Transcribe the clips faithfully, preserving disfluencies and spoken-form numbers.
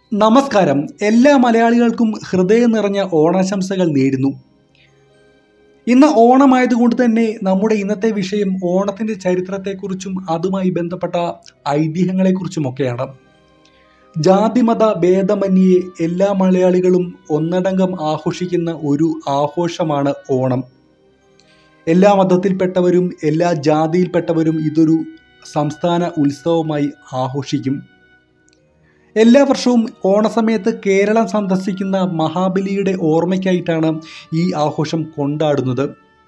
നമസ്കാരം. എല്ലാ മലയാളികൾക്കും ഹൃദയം നിറഞ്ഞ ഓണാശംസകൾ നേരുന്നു. ഇന്ന് ഓണമായതുകൊണ്ട് തന്നെ നമ്മുടെ ഇന്നത്തെ വിഷയം ഓണത്തിൻ്റെ ചരിത്രത്തെക്കുറിച്ചും അതുമായി ബന്ധപ്പെട്ട ഐതിഹ്യങ്ങളെക്കുറിച്ചുമൊക്കെയാണ്. ജാതിമത ഭേദമന്യേ എല്ലാ മലയാളികളും ഒന്നടങ്കം ആഘോഷിക്കുന്ന ഒരു ആഘോഷമാണ് ഓണം. എല്ലാ മതത്തിൽപ്പെട്ടവരും എല്ലാ ജാതിയിൽപ്പെട്ടവരും ഇതൊരു സംസ്ഥാന ഉത്സവമായി ആഘോഷിക്കും. എല്ലാ വർഷവും ഓണസമയത്ത് കേരളം സന്ദർശിക്കുന്ന മഹാബലിയുടെ ഓർമ്മയ്ക്കായിട്ടാണ് ഈ ആഘോഷം കൊണ്ടാടുന്നത്.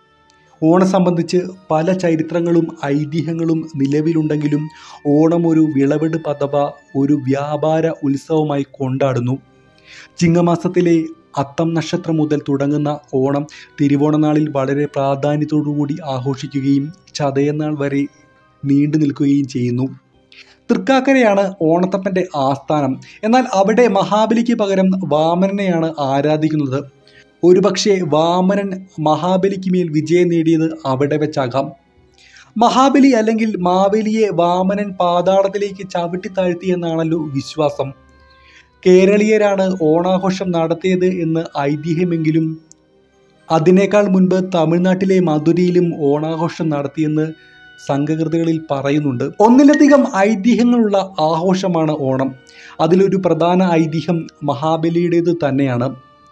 ഓണം സംബന്ധിച്ച് പല ചരിത്രങ്ങളും ഐതിഹ്യങ്ങളും നിലവിലുണ്ടെങ്കിലും ഓണം ഒരു വിളവെടുപ്പ് അഥവാ ഒരു വ്യാപാര ഉത്സവമായി കൊണ്ടാടുന്നു. ചിങ്ങമാസത്തിലെ അത്തം നക്ഷത്രം മുതൽ തുടങ്ങുന്ന ഓണം തിരുവോണനാളിൽ വളരെ പ്രാധാന്യത്തോടുകൂടി ആഘോഷിക്കുകയും ചതയനാൾ വരെ നീണ്ടു നിൽക്കുകയും ചെയ്യുന്നു. തൃക്കാക്കരയാണ് ഓണത്തപ്പൻ്റെ ആസ്ഥാനം. എന്നാൽ അവിടെ മഹാബലിക്ക് പകരം വാമനനെയാണ് ആരാധിക്കുന്നത്. ഒരുപക്ഷെ വാമനൻ മഹാബലിക്ക് മേൽ വിജയം നേടിയത് അവിടെ വെച്ചാകാം. മഹാബലി അല്ലെങ്കിൽ മാവേലിയെ വാമനൻ പാതാളത്തിലേക്ക് ചവിട്ടി താഴ്ത്തിയെന്നാണല്ലോ വിശ്വാസം. കേരളീയരാണ് ഓണാഘോഷം നടത്തിയത് എന്ന് ഐതിഹ്യമെങ്കിലും അതിനേക്കാൾ മുൻപ് തമിഴ്നാട്ടിലെ മധുരയിലും ഓണാഘോഷം നടത്തിയെന്ന് സംഘകൃതികളിൽ പറയുന്നുണ്ട്. ഒന്നിലധികം ഐതിഹ്യങ്ങളുള്ള ആഘോഷമാണ് ഓണം. അതിലൊരു പ്രധാന ഐതിഹ്യം മഹാബലിയുടേത് തന്നെയാണ്.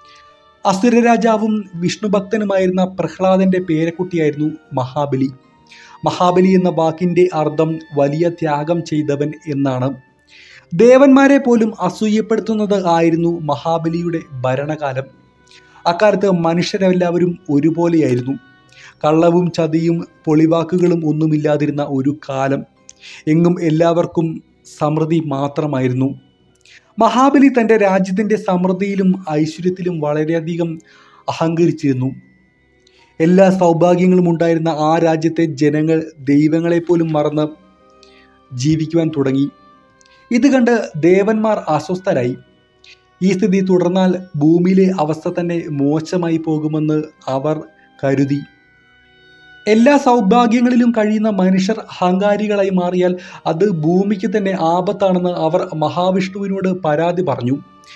അസുരരാജാവും വിഷ്ണുഭക്തനുമായിരുന്ന പ്രഹ്ലാദൻ്റെ പേരക്കുട്ടിയായിരുന്നു മഹാബലി. മഹാബലി എന്ന വാക്കിൻ്റെ അർത്ഥം വലിയ ത്യാഗം ചെയ്തവൻ എന്നാണ്. ദേവന്മാരെ പോലും അസൂയപ്പെടുത്തുന്നത് ആയിരുന്നു മഹാബലിയുടെ ഭരണകാലം. അക്കാലത്ത് മനുഷ്യരെല്ലാവരും ഒരുപോലെയായിരുന്നു. കള്ളവും ചതിയും പൊളിവാക്കുകളും ഒന്നുമില്ലാതിരുന്ന ഒരു കാലം. എങ്ങും എല്ലാവർക്കും സമൃദ്ധി മാത്രമായിരുന്നു. മഹാബലി തൻ്റെ രാജ്യത്തിൻ്റെ സമൃദ്ധിയിലും ഐശ്വര്യത്തിലും വളരെയധികം അഹങ്കരിച്ചിരുന്നു. എല്ലാ സൗഭാഗ്യങ്ങളും ഉണ്ടായിരുന്ന ആ രാജ്യത്തെ ജനങ്ങൾ ദൈവങ്ങളെപ്പോലും മറന്ന് ജീവിക്കുവാൻ തുടങ്ങി. ഇത് കണ്ട് ദേവന്മാർ അസ്വസ്ഥരായി. ഈ സ്ഥിതി തുടർന്നാൽ ഭൂമിയിലെ അവസ്ഥ തന്നെ മോശമായി പോകുമെന്ന് അവർ കരുതി. എല്ലാ സൗഭാഗ്യങ്ങളിലും കഴിയുന്ന മനുഷ്യർ അഹങ്കാരികളായി മാറിയാൽ അത് ഭൂമിക്ക് തന്നെ ആപത്താണെന്ന് അവർ മഹാവിഷ്ണുവിനോട് പരാതി പറഞ്ഞു.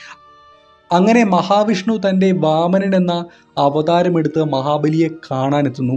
അങ്ങനെ മഹാവിഷ്ണു തൻ്റെ വാമനൻ എന്ന അവതാരമെടുത്ത് മഹാബലിയെ കാണാനെത്തുന്നു.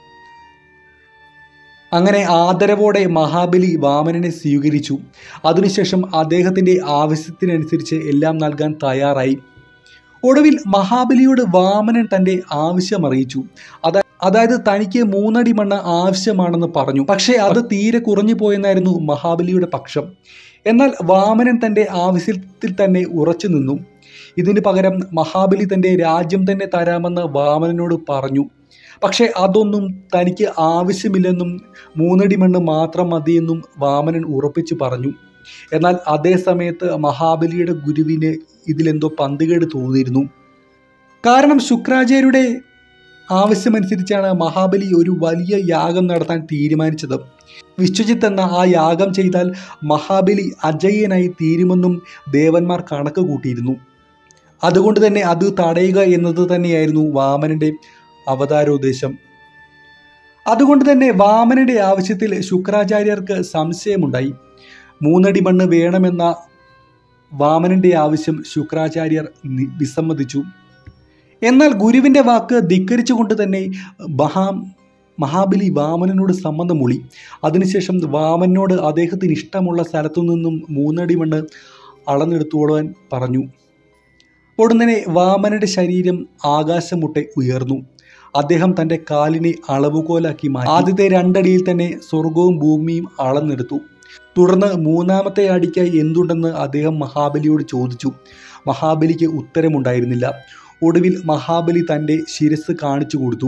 അങ്ങനെ ആദരവോടെ മഹാബലി വാമനനെ സ്വീകരിച്ചു. അതിനുശേഷം അദ്ദേഹത്തിൻ്റെ ആവശ്യത്തിനനുസരിച്ച് എല്ലാം നൽകാൻ തയ്യാറായി. ഒടുവിൽ മഹാബലിയോട് വാമനൻ തൻ്റെ ആവശ്യം അറിയിച്ചു. അതാ അതായത് തനിക്ക് മൂന്നടി മണ്ണ് ആവശ്യമാണെന്ന് പറഞ്ഞു. പക്ഷേ അത് തീരെ കുറഞ്ഞു പോയെന്നായിരുന്നു മഹാബലിയുടെ പക്ഷം. എന്നാൽ വാമനൻ തൻ്റെ ആവശ്യത്തിൽ തന്നെ ഉറച്ചു നിന്നു. ഇതിന് പകരം മഹാബലി തൻ്റെ രാജ്യം തന്നെ തരാമെന്ന് വാമനനോട് പറഞ്ഞു. പക്ഷേ അതൊന്നും തനിക്ക് ആവശ്യമില്ലെന്നും മൂന്നടി മണ്ണ് മാത്രം മതിയെന്നും വാമനൻ ഉറപ്പിച്ചു പറഞ്ഞു. എന്നാൽ അതേ സമയത്ത് മഹാബലിയുടെ ഗുരുവിന് ഇതിലെന്തോ പന്തുകേട് തോന്നിയിരുന്നു. കാരണം ശുക്രാചാര്യരുടെ ആവശ്യമനുസരിച്ചാണ് മഹാബലി ഒരു വലിയ യാഗം നടത്താൻ തീരുമാനിച്ചത്. വിശ്വജിത്ത് എന്ന ആ യാഗം ചെയ്താൽ മഹാബലി അജയ്യനായി തീരുമെന്നും ദേവന്മാർ കണക്ക് കൂട്ടിയിരുന്നു. അതുകൊണ്ട് തന്നെ അത് തടയുക എന്നത് തന്നെയായിരുന്നു വാമനൻ്റെ അവതാരോദ്ദേശം. അതുകൊണ്ട് തന്നെ വാമനൻ്റെ ആവശ്യത്തിൽ ശുക്രാചാര്യർക്ക് സംശയമുണ്ടായി. മൂന്നടി മണ്ണ് വേണമെന്ന വാമനൻ്റെ ആവശ്യം ശുക്രാചാര്യർ വിസമ്മതിച്ചു. എന്നാൽ ഗുരുവിൻ്റെ വാക്ക് ധിക്കരിച്ചുകൊണ്ട് തന്നെ മഹാ മഹാബലി വാമനനോട് സമ്മതം മൂളി. അതിനുശേഷം വാമനോട് അദ്ദേഹത്തിന് ഇഷ്ടമുള്ള സ്ഥലത്തു നിന്നും മൂന്നടി മണ്ണ് അളന്നെടുത്തോളാൻ പറഞ്ഞു. ഉടനെ വാമനന്റെ ശരീരം ആകാശം മുട്ടെ ഉയർന്നു. അദ്ദേഹം തൻ്റെ കാലിനെ അളവുകോലാക്കി മാറ്റി. ആദ്യത്തെ രണ്ടടിയിൽ തന്നെ സ്വർഗവും ഭൂമിയും അളന്നെടുത്തു. തുടർന്ന് മൂന്നാമത്തെ അടിക്കായി എന്തുണ്ടെന്ന് അദ്ദേഹം മഹാബലിയോട് ചോദിച്ചു. മഹാബലിക്ക് ഉത്തരമുണ്ടായിരുന്നില്ല. ഒടുവിൽ മഹാബലി തൻ്റെ ശിരസ് കാണിച്ചു കൊടുത്തു.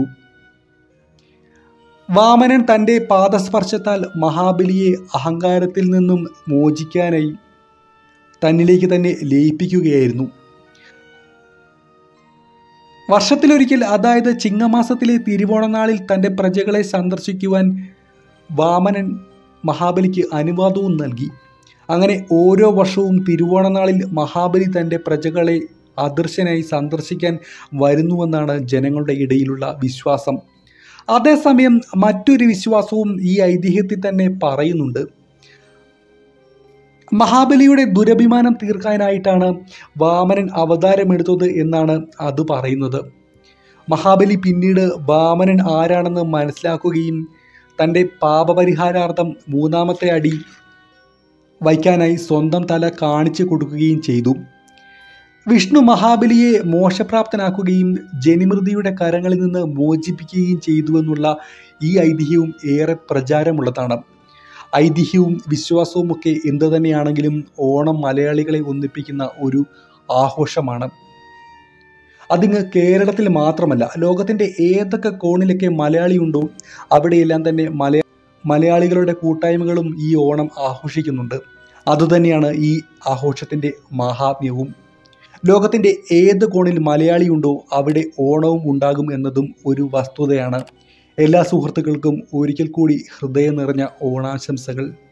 വാമനൻ തൻ്റെ പാദസ്പർശത്താൽ മഹാബലിയെ അഹങ്കാരത്തിൽ നിന്നും മോചിക്കാനായി തന്നിലേക്ക് തന്നെ ലയിപ്പിക്കുകയായിരുന്നു. വർഷത്തിലൊരിക്കൽ, അതായത് ചിങ്ങമാസത്തിലെ തിരുവോണനാളിൽ തൻ്റെ പ്രജകളെ സന്ദർശിക്കുവാൻ വാമനൻ മഹാബലിക്ക് അനുവാദവും നൽകി. അങ്ങനെ ഓരോ വർഷവും തിരുവോണനാളിൽ മഹാബലി തൻ്റെ പ്രജകളെ അദൃശ്യനായി സന്ദർശിക്കാൻ വരുന്നുവെന്നാണ് ജനങ്ങളുടെ ഇടയിലുള്ള വിശ്വാസം. അതേസമയം മറ്റൊരു വിശ്വാസവും ഈ ഐതിഹ്യത്തിൽ തന്നെ പറയുന്നുണ്ട്. മഹാബലിയുടെ ദുരഭിമാനം തീർക്കാനായിട്ടാണ് വാമനൻ അവതാരമെടുത്തത് എന്നാണ് അത് പറയുന്നത്. മഹാബലി പിന്നീട് വാമനൻ ആരാണെന്ന് മനസ്സിലാക്കുകയും തൻ്റെ പാപപരിഹാരാർത്ഥം മൂന്നാമത്തെ അടി വയ്ക്കാനായി സ്വന്തം തല കാണിച്ചു കൊടുക്കുകയും ചെയ്തു. വിഷ്ണു മഹാബലിയെ മോക്ഷപ്രാപ്തനാക്കുകയും ജനിമൃതിയുടെ കരങ്ങളിൽ നിന്ന് മോചിപ്പിക്കുകയും ചെയ്തുവെന്നുള്ള ഈ ഐതിഹ്യവും ഏറെ പ്രചാരമുള്ളതാണ്. ഐതിഹ്യവും വിശ്വാസവും ഒക്കെ എന്തു തന്നെയാണെങ്കിലും ഓണം മലയാളികളെ ഒന്നിപ്പിക്കുന്ന ഒരു ആഘോഷമാണ്. അതിങ്ങ് കേരളത്തിൽ മാത്രമല്ല, ലോകത്തിൻ്റെ ഏതൊക്കെ കോണിലൊക്കെ മലയാളിയുണ്ടോ അവിടെയെല്ലാം തന്നെ മലയാ മലയാളികളുടെ കൂട്ടായ്മകളും ഈ ഓണം ആഘോഷിക്കുന്നുണ്ട്. അതുതന്നെയാണ് ഈ ആഘോഷത്തിൻ്റെ മഹാത്മ്യവും. ലോകത്തിൻ്റെ ഏത് കോണിൽ മലയാളിയുണ്ടോ അവിടെ ഓണവും ഉണ്ടാകും എന്നതും ഒരു വസ്തുതയാണ്. എല്ലാ സുഹൃത്തുക്കൾക്കും ഒരിക്കൽ കൂടി ഹൃദയം നിറഞ്ഞ ഓണാശംസകൾ.